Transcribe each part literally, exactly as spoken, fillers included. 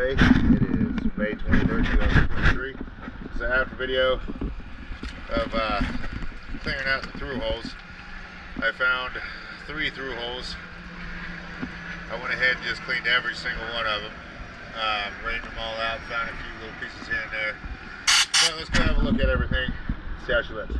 way. It is May twenty-third, two thousand twenty-three. It's an after video of uh, clearing out the through holes. I found three through holes. I went ahead and just cleaned every single one of them. Um, rained them all out, found a few little pieces here and there. So let's go have a look at everything, see how she looks.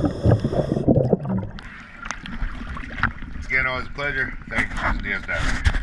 Again, always a pleasure. Thank you for choosing D S Diver.